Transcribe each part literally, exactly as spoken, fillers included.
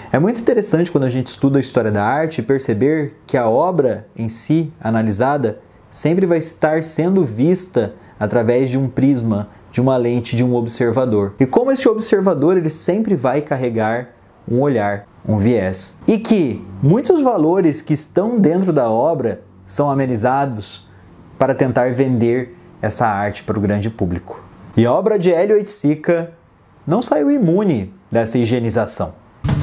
É muito interessante quando a gente estuda a história da arte perceber que a obra em si, analisada, sempre vai estar sendo vista através de um prisma, de uma lente, de um observador. E como esse observador ele sempre vai carregar um olhar, um viés. E que muitos valores que estão dentro da obra são amenizados para tentar vender essa arte para o grande público. E a obra de Hélio Oiticica não saiu imune dessa higienização.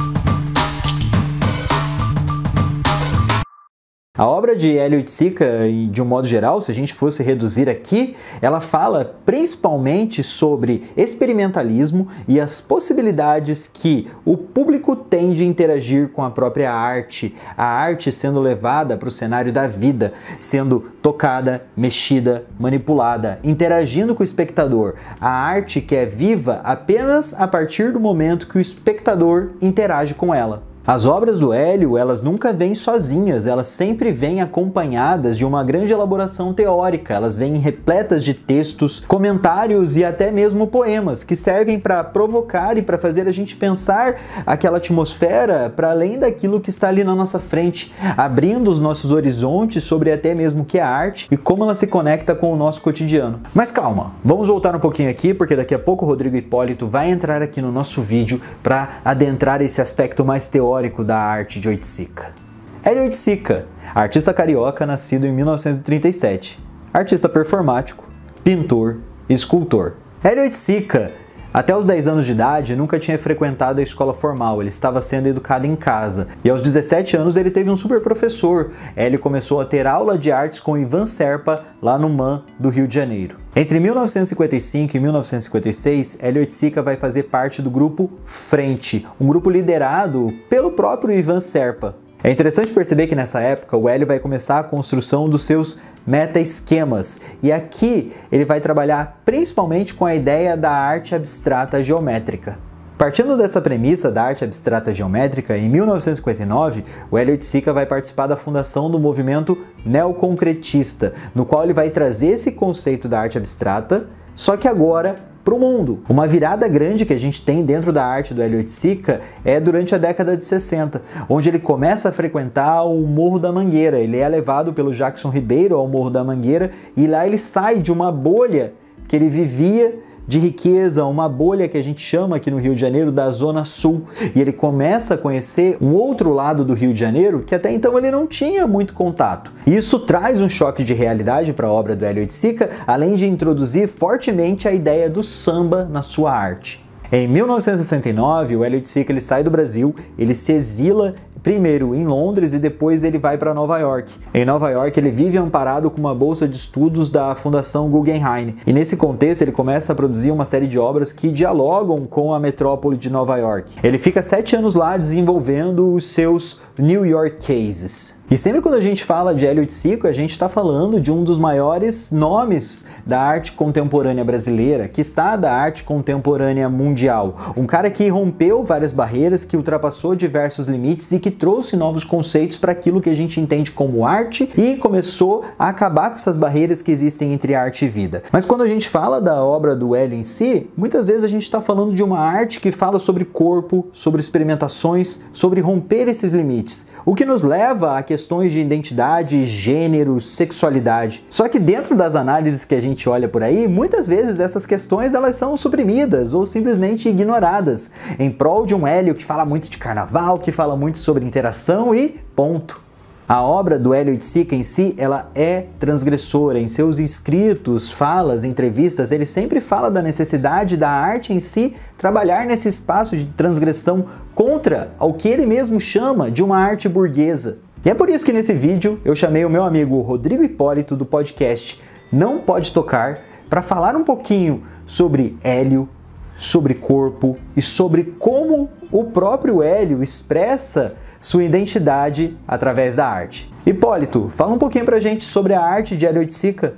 A obra de Hélio Oiticica, de um modo geral, se a gente fosse reduzir aqui, ela fala principalmente sobre experimentalismo e as possibilidades que o público tem de interagir com a própria arte, a arte sendo levada para o cenário da vida, sendo tocada, mexida, manipulada, interagindo com o espectador. A arte que é viva apenas a partir do momento que o espectador interage com ela. As obras do Hélio, elas nunca vêm sozinhas, elas sempre vêm acompanhadas de uma grande elaboração teórica, elas vêm repletas de textos, comentários e até mesmo poemas, que servem para provocar e para fazer a gente pensar aquela atmosfera para além daquilo que está ali na nossa frente, abrindo os nossos horizontes sobre até mesmo o que é a arte e como ela se conecta com o nosso cotidiano. Mas calma, vamos voltar um pouquinho aqui, porque daqui a pouco o Rodrigo Hipólito vai entrar aqui no nosso vídeo para adentrar esse aspecto mais teórico da arte de Oiticica. Hélio Oiticica, artista carioca nascido em mil novecentos e trinta e sete, artista performático, pintor e escultor. Hélio Oiticica, até os dez anos de idade, nunca tinha frequentado a escola formal, ele estava sendo educado em casa. E aos dezessete anos ele teve um super professor. Hélio começou a ter aula de artes com Ivan Serpa, lá no M A M do Rio de Janeiro. Entre mil novecentos e cinquenta e cinco e mil novecentos e cinquenta e seis, Hélio Oiticica vai fazer parte do grupo Frente, um grupo liderado pelo próprio Ivan Serpa. É interessante perceber que nessa época o Hélio vai começar a construção dos seus meta-esquemas, e aqui ele vai trabalhar principalmente com a ideia da arte abstrata geométrica. Partindo dessa premissa da arte abstrata geométrica, em mil novecentos e cinquenta e nove, o Hélio Oiticica vai participar da fundação do movimento neoconcretista, no qual ele vai trazer esse conceito da arte abstrata, só que agora para o mundo. Uma virada grande que a gente tem dentro da arte do Hélio Oiticica é durante a década de sessenta, onde ele começa a frequentar o Morro da Mangueira. Ele é levado pelo Jackson Ribeiro ao Morro da Mangueira e lá ele sai de uma bolha que ele vivia de riqueza, uma bolha que a gente chama aqui no Rio de Janeiro da Zona Sul, e ele começa a conhecer um outro lado do Rio de Janeiro que até então ele não tinha muito contato. E isso traz um choque de realidade para a obra do Hélio Oiticica, além de introduzir fortemente a ideia do samba na sua arte. Em mil novecentos e sessenta e nove, o Hélio Oiticica ele sai do Brasil, ele se exila primeiro em Londres e depois ele vai para Nova York. Em Nova York ele vive amparado com uma bolsa de estudos da Fundação Guggenheim. E nesse contexto ele começa a produzir uma série de obras que dialogam com a metrópole de Nova York. Ele fica sete anos lá desenvolvendo os seus New York Cases. E sempre quando a gente fala de Hélio Oiticica, a gente está falando de um dos maiores nomes da arte contemporânea brasileira, que está da arte contemporânea mundial. Um cara que rompeu várias barreiras, que ultrapassou diversos limites e que trouxe novos conceitos para aquilo que a gente entende como arte e começou a acabar com essas barreiras que existem entre arte e vida. Mas quando a gente fala da obra do Hélio em si, muitas vezes a gente está falando de uma arte que fala sobre corpo, sobre experimentações, sobre romper esses limites, o que nos leva a questões de identidade, gênero, sexualidade. Só que dentro das análises que a gente olha por aí, muitas vezes essas questões elas são suprimidas ou simplesmente ignoradas, em prol de um Hélio que fala muito de carnaval, que fala muito sobre interação e ponto. A obra do Hélio Oiticica em si, ela é transgressora. Em seus escritos, falas, entrevistas, ele sempre fala da necessidade da arte em si trabalhar nesse espaço de transgressão contra o que ele mesmo chama de uma arte burguesa. E é por isso que nesse vídeo eu chamei o meu amigo Rodrigo Hipólito do podcast Não Pode Tocar para falar um pouquinho sobre Hélio, sobre corpo e sobre como o próprio Hélio expressa sua identidade através da arte. Hipólito, fala um pouquinho pra gente sobre a arte de Hélio Oiticica.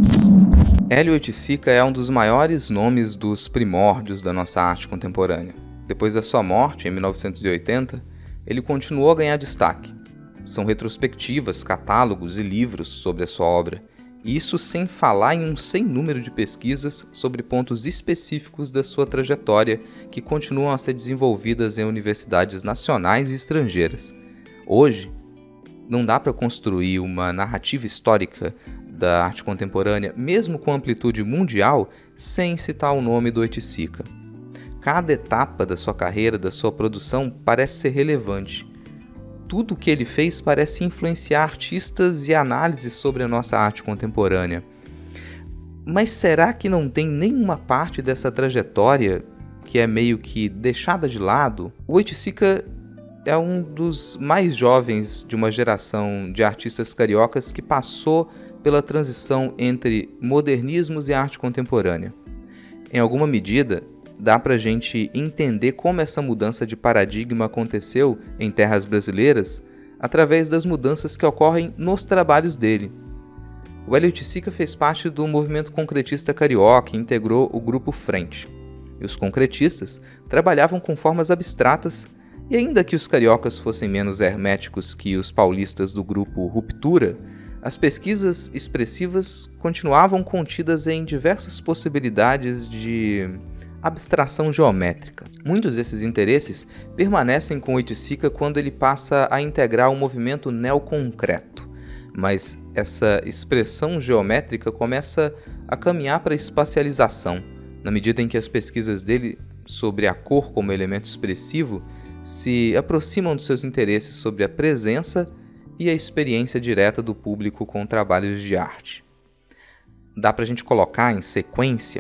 Hélio Oiticica é um dos maiores nomes dos primórdios da nossa arte contemporânea. Depois da sua morte, em mil novecentos e oitenta, ele continuou a ganhar destaque. São retrospectivas, catálogos e livros sobre a sua obra, e isso sem falar em um sem número de pesquisas sobre pontos específicos da sua trajetória que continuam a ser desenvolvidas em universidades nacionais e estrangeiras. Hoje, não dá para construir uma narrativa histórica da arte contemporânea, mesmo com amplitude mundial, sem citar o nome do Oiticica. Cada etapa da sua carreira, da sua produção, parece ser relevante. Tudo o que ele fez parece influenciar artistas e análises sobre a nossa arte contemporânea. Mas será que não tem nenhuma parte dessa trajetória que é meio que deixada de lado? O Oiticica é um dos mais jovens de uma geração de artistas cariocas que passou pela transição entre modernismos e arte contemporânea. Em alguma medida, dá para a gente entender como essa mudança de paradigma aconteceu em terras brasileiras através das mudanças que ocorrem nos trabalhos dele. O Hélio Oiticica fez parte do movimento concretista carioca e integrou o Grupo Frente. E os concretistas trabalhavam com formas abstratas, e ainda que os cariocas fossem menos herméticos que os paulistas do Grupo Ruptura, as pesquisas expressivas continuavam contidas em diversas possibilidades de abstração geométrica. Muitos desses interesses permanecem com Oiticica quando ele passa a integrar o movimento neoconcreto. Mas essa expressão geométrica começa a caminhar para a espacialização, na medida em que as pesquisas dele sobre a cor como elemento expressivo se aproximam dos seus interesses sobre a presença e a experiência direta do público com trabalhos de arte. Dá para a gente colocar em sequência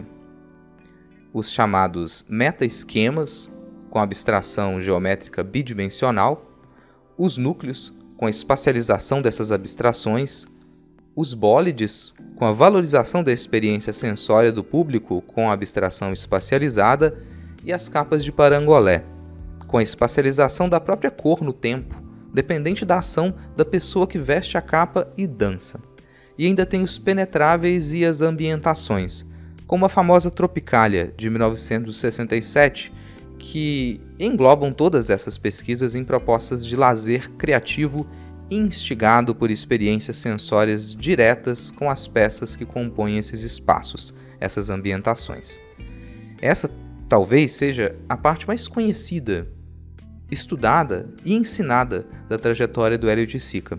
os chamados meta-esquemas, com abstração geométrica bidimensional, os núcleos, com a espacialização dessas abstrações, os bólides, com a valorização da experiência sensória do público com a abstração espacializada, e as capas de parangolé, com a espacialização da própria cor no tempo, dependente da ação da pessoa que veste a capa e dança. E ainda tem os penetráveis e as ambientações, como a famosa Tropicália, de mil novecentos e sessenta e sete, que englobam todas essas pesquisas em propostas de lazer criativo instigado por experiências sensórias diretas com as peças que compõem esses espaços, essas ambientações. Essa talvez seja a parte mais conhecida, estudada e ensinada da trajetória do Hélio Oiticica.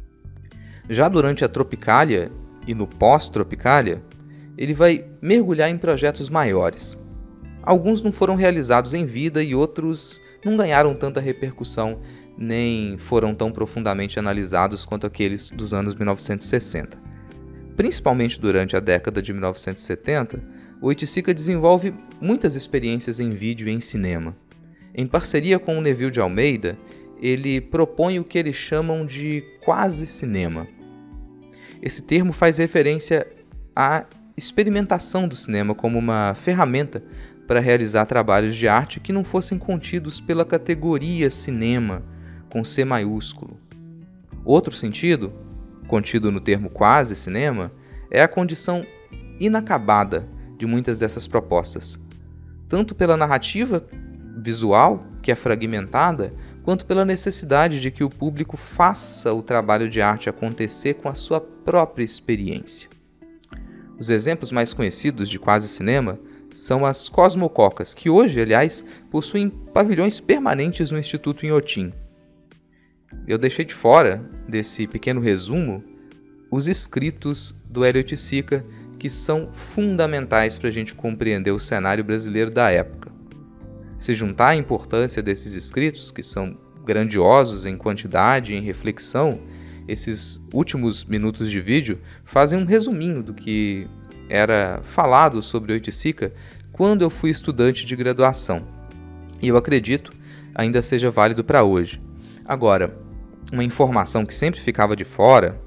Já durante a Tropicália e no pós-Tropicália, ele vai mergulhar em projetos maiores. Alguns não foram realizados em vida e outros não ganharam tanta repercussão, nem foram tão profundamente analisados quanto aqueles dos anos mil novecentos e sessenta. Principalmente durante a década de mil novecentos e setenta, o Oiticica desenvolve muitas experiências em vídeo e em cinema. Em parceria com o Neville de Almeida, ele propõe o que eles chamam de quase-cinema. Esse termo faz referência à experimentação do cinema como uma ferramenta para realizar trabalhos de arte que não fossem contidos pela categoria cinema, com C maiúsculo. Outro sentido, contido no termo quase cinema, é a condição inacabada de muitas dessas propostas, tanto pela narrativa visual, que é fragmentada, quanto pela necessidade de que o público faça o trabalho de arte acontecer com a sua própria experiência. Os exemplos mais conhecidos de quase cinema são as Cosmococas, que hoje, aliás, possuem pavilhões permanentes no Instituto Inhotim. Eu deixei de fora desse pequeno resumo os escritos do Hélio Oiticica, que são fundamentais para a gente compreender o cenário brasileiro da época. Se juntar a importância desses escritos, que são grandiosos em quantidade e em reflexão, esses últimos minutos de vídeo fazem um resuminho do que era falado sobre Oiticica quando eu fui estudante de graduação. E eu acredito ainda seja válido para hoje. Agora, uma informação que sempre ficava de fora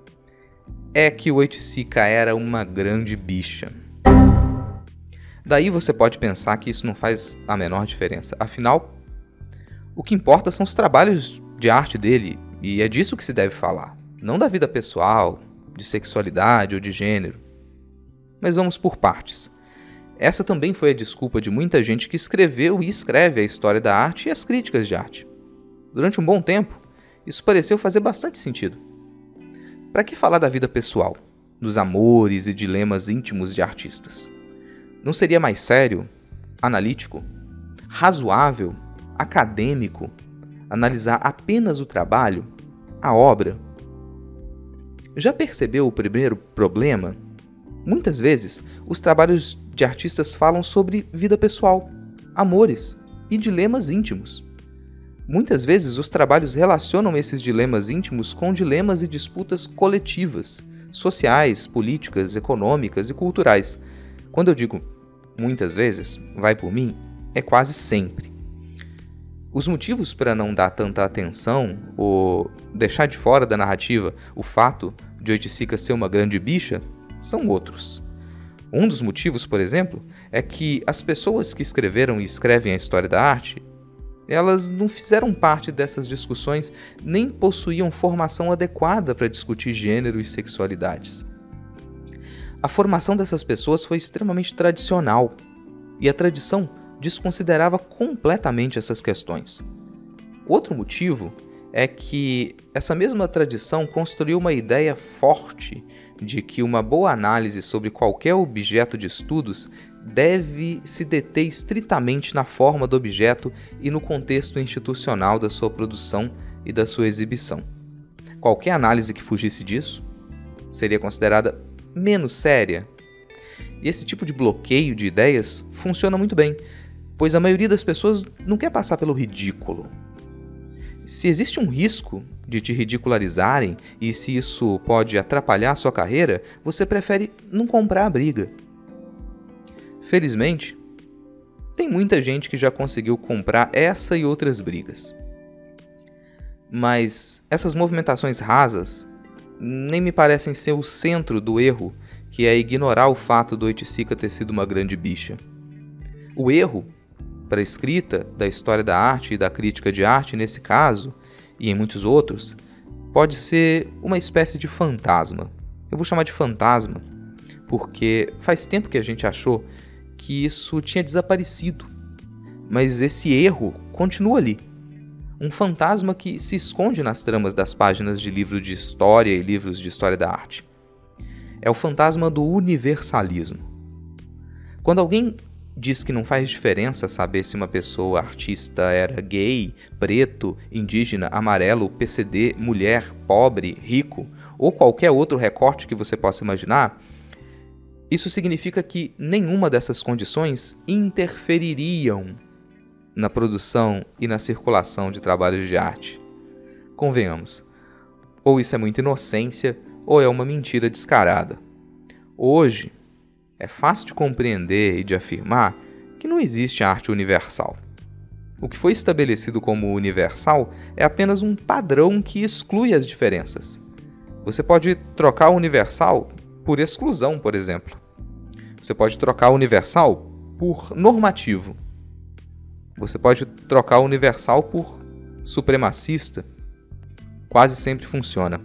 é que o Oiticica era uma grande bicha. Daí você pode pensar que isso não faz a menor diferença. Afinal, o que importa são os trabalhos de arte dele, e é disso que se deve falar, não da vida pessoal, de sexualidade ou de gênero. Mas vamos por partes. Essa também foi a desculpa de muita gente que escreveu e escreve a história da arte e as críticas de arte. Durante um bom tempo, isso pareceu fazer bastante sentido. Para que falar da vida pessoal, dos amores e dilemas íntimos de artistas? Não seria mais sério, analítico, razoável, acadêmico, analisar apenas o trabalho, a obra? Já percebeu o primeiro problema? Muitas vezes, os trabalhos de artistas falam sobre vida pessoal, amores e dilemas íntimos. Muitas vezes, os trabalhos relacionam esses dilemas íntimos com dilemas e disputas coletivas, sociais, políticas, econômicas e culturais. Quando eu digo muitas vezes, vai por mim, é quase sempre. Os motivos para não dar tanta atenção ou deixar de fora da narrativa o fato de Oiticica ser uma grande bicha são outros. Um dos motivos, por exemplo, é que as pessoas que escreveram e escrevem a história da arte, elas não fizeram parte dessas discussões nem possuíam formação adequada para discutir gênero e sexualidades. A formação dessas pessoas foi extremamente tradicional, e a tradição desconsiderava completamente essas questões. Outro motivo é que essa mesma tradição construiu uma ideia forte de que uma boa análise sobre qualquer objeto de estudos deve se deter estritamente na forma do objeto e no contexto institucional da sua produção e da sua exibição. Qualquer análise que fugisse disso seria considerada menos séria. E esse tipo de bloqueio de ideias funciona muito bem, pois a maioria das pessoas não quer passar pelo ridículo. Se existe um risco de te ridicularizarem e se isso pode atrapalhar a sua carreira, você prefere não comprar a briga. Felizmente, tem muita gente que já conseguiu comprar essa e outras brigas. Mas essas movimentações rasas nem me parecem ser o centro do erro, que é ignorar o fato do Oiticica ter sido uma grande bicha. O erro, para a escrita da história da arte e da crítica de arte nesse caso, e em muitos outros, pode ser uma espécie de fantasma. Eu vou chamar de fantasma, porque faz tempo que a gente achou que isso tinha desaparecido, mas esse erro continua ali. Um fantasma que se esconde nas tramas das páginas de livros de história e livros de história da arte. É o fantasma do universalismo. Quando alguém diz que não faz diferença saber se uma pessoa artista era gay, preto, indígena, amarelo, P C D, mulher, pobre, rico ou qualquer outro recorte que você possa imaginar, isso significa que nenhuma dessas condições interfeririam na produção e na circulação de trabalhos de arte. Convenhamos, ou isso é muita inocência, ou é uma mentira descarada. Hoje, é fácil de compreender e de afirmar que não existe arte universal. O que foi estabelecido como universal é apenas um padrão que exclui as diferenças. Você pode trocar o universal por exclusão, por exemplo. Você pode trocar o universal por normativo. Você pode trocar o universal por supremacista. Quase sempre funciona.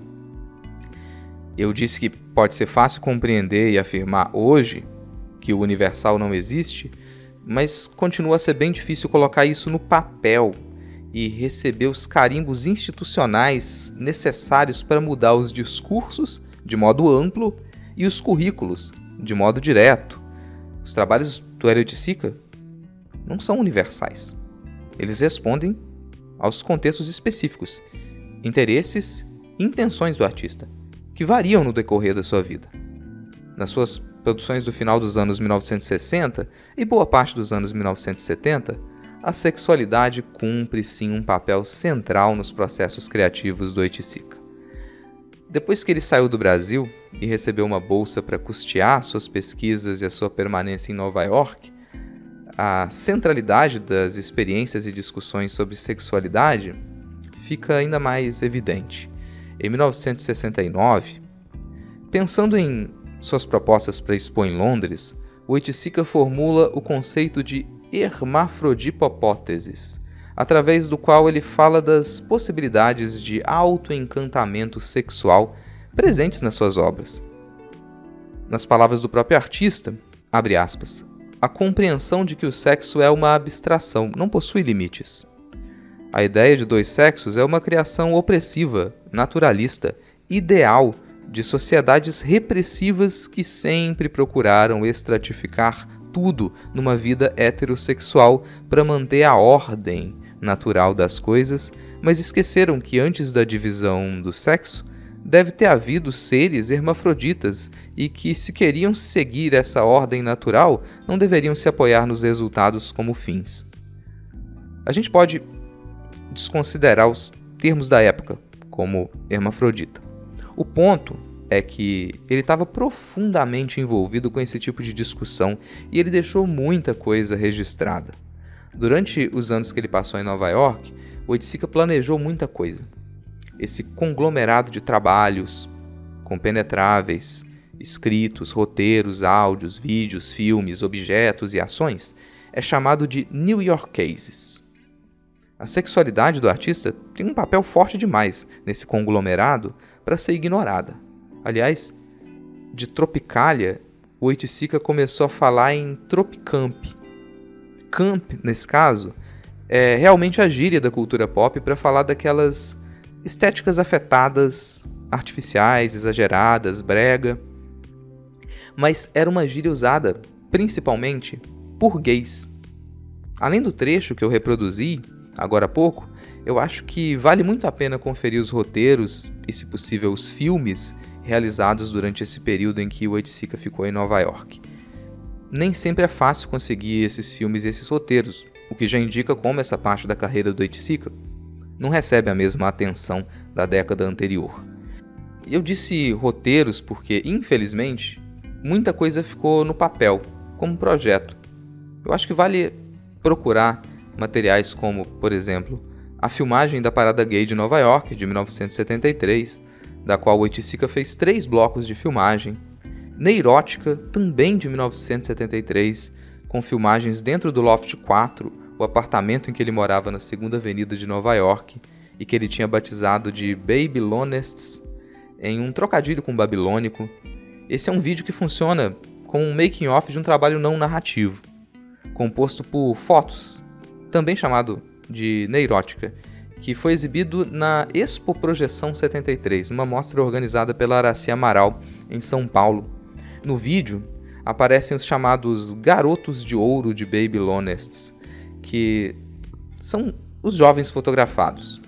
Eu disse que pode ser fácil compreender e afirmar hoje que o universal não existe, mas continua a ser bem difícil colocar isso no papel e receber os carimbos institucionais necessários para mudar os discursos de modo amplo e os currículos de modo direto. Os trabalhos do Hélio Oiticica não são universais. Eles respondem aos contextos específicos, interesses e intenções do artista, que variam no decorrer da sua vida. Nas suas produções do final dos anos mil novecentos e sessenta e boa parte dos anos mil novecentos e setenta, a sexualidade cumpre sim um papel central nos processos criativos do Oiticica. Depois que ele saiu do Brasil e recebeu uma bolsa para custear suas pesquisas e a sua permanência em Nova York, a centralidade das experiências e discussões sobre sexualidade fica ainda mais evidente. Em mil novecentos e sessenta e nove, pensando em suas propostas para expor em Londres, o Oiticica formula o conceito de hermafrodipopóteses, através do qual ele fala das possibilidades de autoencantamento sexual presentes nas suas obras. Nas palavras do próprio artista, abre aspas, a compreensão de que o sexo é uma abstração, não possui limites. A ideia de dois sexos é uma criação opressiva, naturalista, ideal de sociedades repressivas que sempre procuraram estratificar tudo numa vida heterossexual para manter a ordem natural das coisas, mas esqueceram que antes da divisão do sexo deve ter havido seres hermafroditas e que, se queriam seguir essa ordem natural, não deveriam se apoiar nos resultados como fins. A gente pode desconsiderar os termos da época, como hermafrodita. O ponto é que ele estava profundamente envolvido com esse tipo de discussão e ele deixou muita coisa registrada. Durante os anos que ele passou em Nova York, o Oiticica planejou muita coisa. Esse conglomerado de trabalhos compenetráveis, escritos, roteiros, áudios, vídeos, filmes, objetos e ações é chamado de New York Cases. A sexualidade do artista tem um papel forte demais nesse conglomerado para ser ignorada. Aliás, de Tropicália, o Oiticica começou a falar em Tropicamp. Camp, nesse caso, é realmente a gíria da cultura pop para falar daquelas estéticas afetadas, artificiais, exageradas, brega. Mas era uma gíria usada principalmente por gays. Além do trecho que eu reproduzi agora há pouco, eu acho que vale muito a pena conferir os roteiros e, se possível, os filmes realizados durante esse período em que o Oiticica ficou em Nova York. Nem sempre é fácil conseguir esses filmes e esses roteiros, o que já indica como essa parte da carreira do Oiticica não recebe a mesma atenção da década anterior. Eu disse roteiros porque, infelizmente, muita coisa ficou no papel, como projeto. Eu acho que vale procurar materiais como, por exemplo, a filmagem da Parada Gay de Nova York, de mil novecentos e setenta e três, da qual o Oiticica fez três blocos de filmagem, Neirótica, também de mil novecentos e setenta e três, com filmagens dentro do Loft quatro, o apartamento em que ele morava na segunda Avenida de Nova York, e que ele tinha batizado de Babylonists, em um trocadilho com babilônico. Esse é um vídeo que funciona como um making-off de um trabalho não narrativo, composto por fotos, também chamado de Neirótica, que foi exibido na Expo Projeção setenta e três, uma mostra organizada pela Araci Amaral, em São Paulo. No vídeo, aparecem os chamados Garotos de Ouro de Babylonists, que são os jovens fotografados.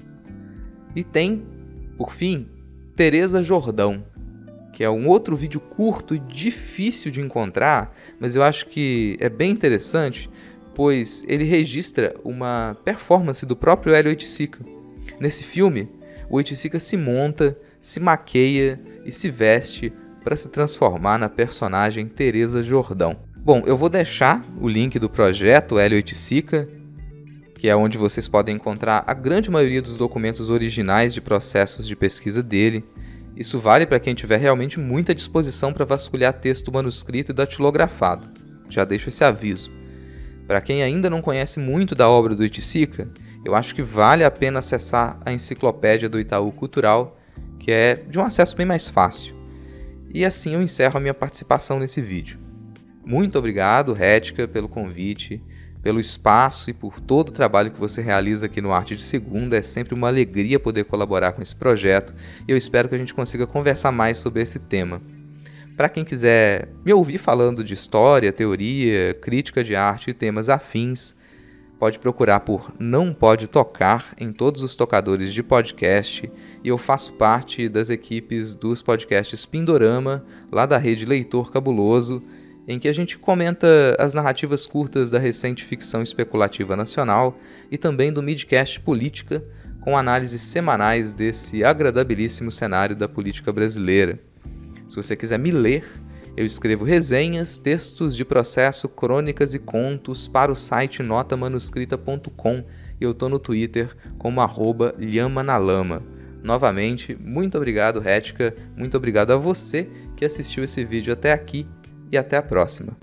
E tem, por fim, Teresa Jordão, que é um outro vídeo curto e difícil de encontrar, mas eu acho que é bem interessante, pois ele registra uma performance do próprio Hélio Oiticica. Nesse filme, o Oiticica se monta, se maqueia e se veste para se transformar na personagem Teresa Jordão. Bom, eu vou deixar o link do projeto Hélio Oiticica, que é onde vocês podem encontrar a grande maioria dos documentos originais de processos de pesquisa dele. Isso vale para quem tiver realmente muita disposição para vasculhar texto manuscrito e datilografado. Já deixo esse aviso. Para quem ainda não conhece muito da obra do Oiticica, eu acho que vale a pena acessar a enciclopédia do Itaú Cultural, que é de um acesso bem mais fácil. E assim eu encerro a minha participação nesse vídeo. Muito obrigado, Rética, pelo convite, pelo espaço e por todo o trabalho que você realiza aqui no Arte de Segunda. É sempre uma alegria poder colaborar com esse projeto e eu espero que a gente consiga conversar mais sobre esse tema. Para quem quiser me ouvir falando de história, teoria, crítica de arte e temas afins, pode procurar por Não Pode Tocar em todos os tocadores de podcast, e eu faço parte das equipes dos podcasts Pindorama, lá da rede Leitor Cabuloso, em que a gente comenta as narrativas curtas da recente ficção especulativa nacional e também do Midcast Política, com análises semanais desse agradabilíssimo cenário da política brasileira. Se você quiser me ler, eu escrevo resenhas, textos de processo, crônicas e contos para o site nota manuscrita ponto com e eu tô no Twitter como arroba lhamanalama. Novamente, muito obrigado, Rética, muito obrigado a você que assistiu esse vídeo até aqui e até a próxima.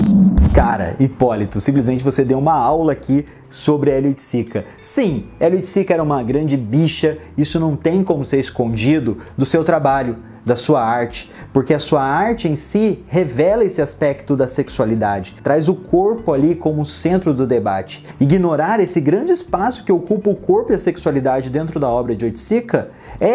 Cara, Hipólito, simplesmente você deu uma aula aqui sobre Hélio Oiticica. Sim, Hélio Oiticica era uma grande bicha, isso não tem como ser escondido do seu trabalho, da sua arte, porque a sua arte em si revela esse aspecto da sexualidade, traz o corpo ali como centro do debate. Ignorar esse grande espaço que ocupa o corpo e a sexualidade dentro da obra de Oiticica é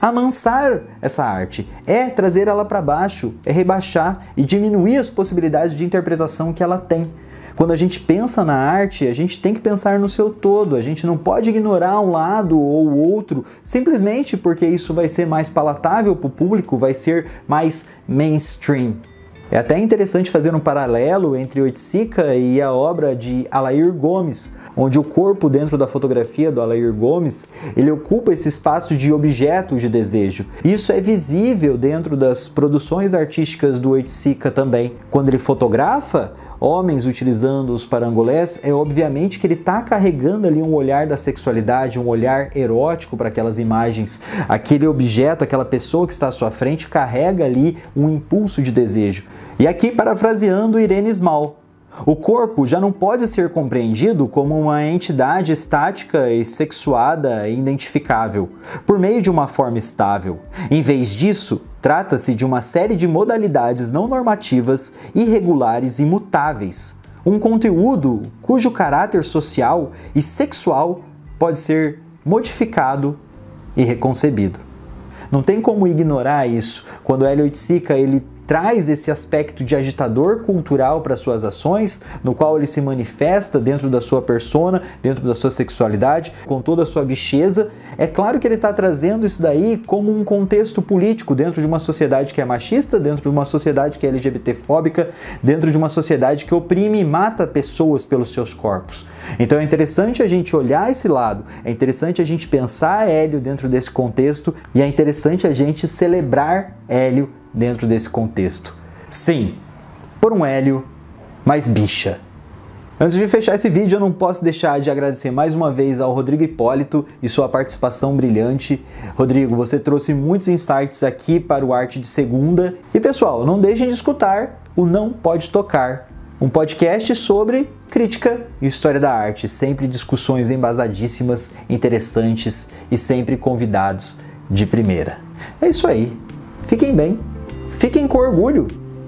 amansar essa arte, é trazer ela para baixo, é rebaixar e diminuir as possibilidades de interpretação que ela tem. Quando a gente pensa na arte, a gente tem que pensar no seu todo, a gente não pode ignorar um lado ou outro, simplesmente porque isso vai ser mais palatável para o público, vai ser mais mainstream. É até interessante fazer um paralelo entre Oiticica e a obra de Alair Gomes, onde o corpo dentro da fotografia do Alair Gomes, ele ocupa esse espaço de objeto de desejo. Isso é visível dentro das produções artísticas do Oiticica também. Quando ele fotografa homens utilizando os parangolés, é obviamente que ele está carregando ali um olhar da sexualidade, um olhar erótico para aquelas imagens. Aquele objeto, aquela pessoa que está à sua frente, carrega ali um impulso de desejo. E aqui, parafraseando Irene Small, o corpo já não pode ser compreendido como uma entidade estática e sexuada e identificável, por meio de uma forma estável. Em vez disso, trata-se de uma série de modalidades não normativas, irregulares e mutáveis. Um conteúdo cujo caráter social e sexual pode ser modificado e reconcebido. Não tem como ignorar isso quando Hélio Oiticica ele traz esse aspecto de agitador cultural para suas ações, no qual ele se manifesta dentro da sua persona, dentro da sua sexualidade, com toda a sua bicheza. É claro que ele está trazendo isso daí como um contexto político dentro de uma sociedade que é machista, dentro de uma sociedade que é L G B T fóbica, dentro de uma sociedade que oprime e mata pessoas pelos seus corpos. Então é interessante a gente olhar esse lado, é interessante a gente pensar Hélio dentro desse contexto e é interessante a gente celebrar Hélio dentro desse contexto. Sim, por um Hélio mais bicha. Antes de fechar esse vídeo, eu não posso deixar de agradecer mais uma vez ao Rodrigo Hipólito e sua participação brilhante. Rodrigo, você trouxe muitos insights aqui para o Arte de Segunda. E pessoal, não deixem de escutar o Não Pode Tocar, um podcast sobre crítica e história da arte, sempre discussões embasadíssimas, interessantes e sempre convidados de primeira. É isso aí. Fiquem bem. Fiquem com orgulho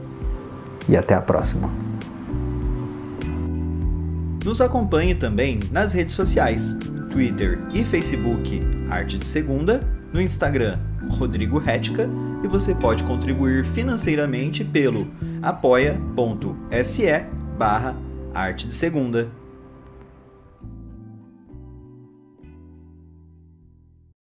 e até a próxima. Nos acompanhe também nas redes sociais, Twitter e Facebook Arte de Segunda, no Instagram Rodrigo Hetka e você pode contribuir financeiramente pelo apoia.se barra Arte de Segunda.